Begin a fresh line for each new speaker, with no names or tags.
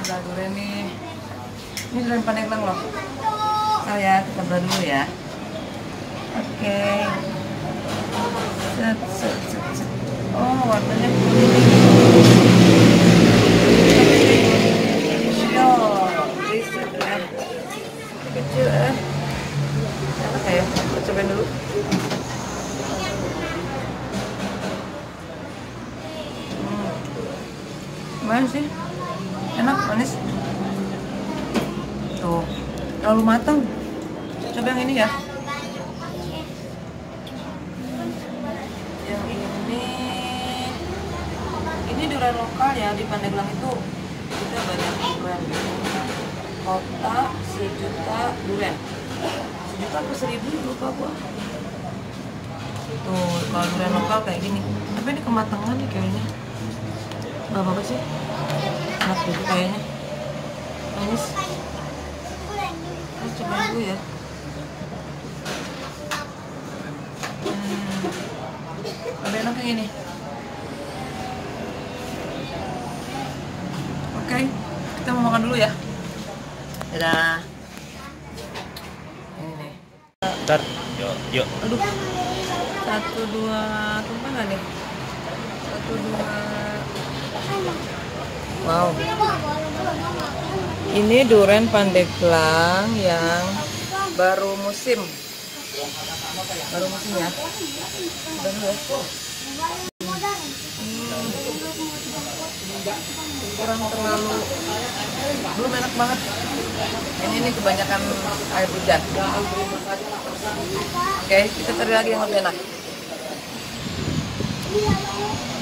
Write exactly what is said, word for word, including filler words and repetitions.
belah durian nih. Ini durian Pandeglang loh. Oh ya, kita belah dulu ya. Oke. Set, set, set, set. Oh, warnanya kuning. Kecil, berisi durian. Ini kecil eh. Enak ya? Kita cobain dulu. Hmm. Gimana sih? Enak, manis. Tuh, terlalu matang. Coba yang ini ya. Yang ini, ini durian lokal ya, di Pandeglang itu kita banyak durian. Kota sejuta durian. Sejuta atau seribu lupa gua. Tuh, kalau durian lokal kayak gini. Tapi ini kematangan nih kayaknya. Gak apa-apa sih. Enak gitu kayaknya. Manis. Kita coba dulu ya. Hmm. Lebih enak yang ini. Oke, kita mau makan dulu ya. Dadah. Ini nih.
Ntar, yuk, yuk.
Aduh. Satu dua, tumpah nggak nih? Satu dua. Wow. Ini durian Pandeglang yang baru musim. Baru musim ya. Udah dulu ya. Hmm. Kurang terlalu, belum enak banget. Ini ini kebanyakan air hujan. Oke, kita cari lagi yang lebih enak.